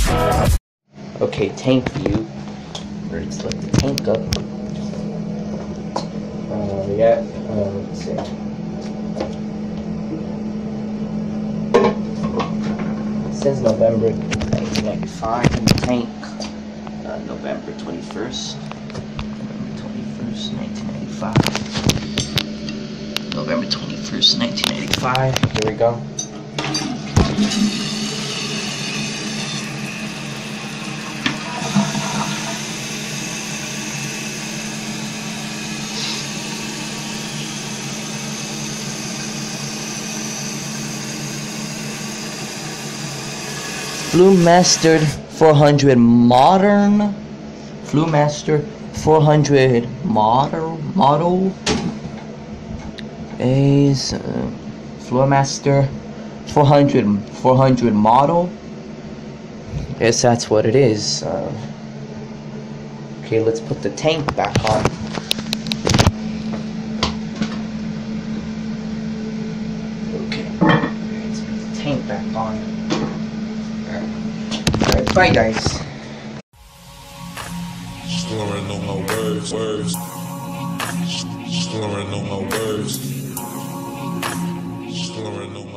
Okay, tank view. Let's let the tank up. Let's see. It says November 1995 in the tank. November 21st. November 21st, 1995. November 21st, 1995. Here we go. Flewmaster 400 modern. Flewmaster 400 model is Flewmaster 400 model. Yes, that's what it is. Okay, let's put the tank back on. Okay, let's put the tank back on. Alright, bye guys. Slurring on my words. Slurring on my words. Slurring on my